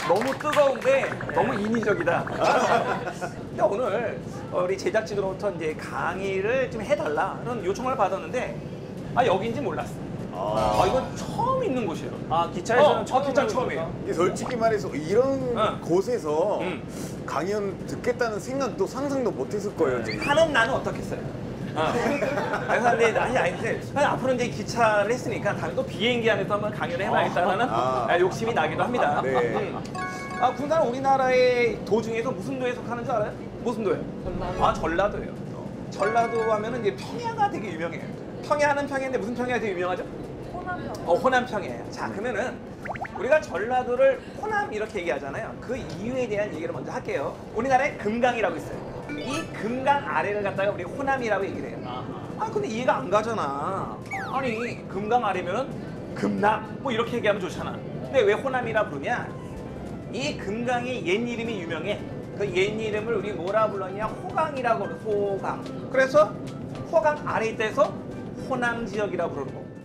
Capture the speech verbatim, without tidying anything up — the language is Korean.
너무 뜨거운데 너무 인위적이다. 근데 오늘 우리 제작진으로부터 이제 강의를 좀 해달라 그런 요청을 받았는데 아 여기인지 몰랐어. 아, 이건 처음 있는 곳이에요. 아 기차에서는 어, 처음 기차 해보는 처음이에요. 이게 솔직히 말해서 이런 응. 곳에서 응. 강연 듣겠다는 생각도 상상도 못했을 거예요. 지금. 하는 나는 어떻겠어요? 어. 그래서 이제 아니 아닌데 앞으로 이제 기차를 했으니까 다음에 또 비행기 안에서 한번 강연을 해봐야겠다는 아. 아, 욕심이 나기도 합니다. 네. 음. 아 군산은 우리나라의 도 중에서 무슨 도에 속하는 줄 알아요? 무슨 도예요? 전라도. 아 전라도예요. 전라도 하면은 이제 평야가 되게 유명해요. 평야는 평야인데 무슨 평야가 되게 유명하죠? 호남평. 어, 호남 평야예요. 자, 그러면은 우리가 전라도를 호남 이렇게 얘기하잖아요. 그 이유에 대한 얘기를 먼저 할게요. 우리나라에 금강이라고 있어요. 이 금강 아래를 갖다가 우리 호남이라고 얘기를 해요. 아, 근데 이해가 안 가잖아. 아니, 금강 아래면은 금남 뭐 이렇게 얘기하면 좋잖아. 근데 왜 호남이라 부르냐? 이 금강이 옛 이름이 유명해. 그 옛 이름을 우리 뭐라 불렀냐? 호강이라고 그러 호강. 그래서 호강 아래 있다 해서 호남 지역이라고 부르는 거고.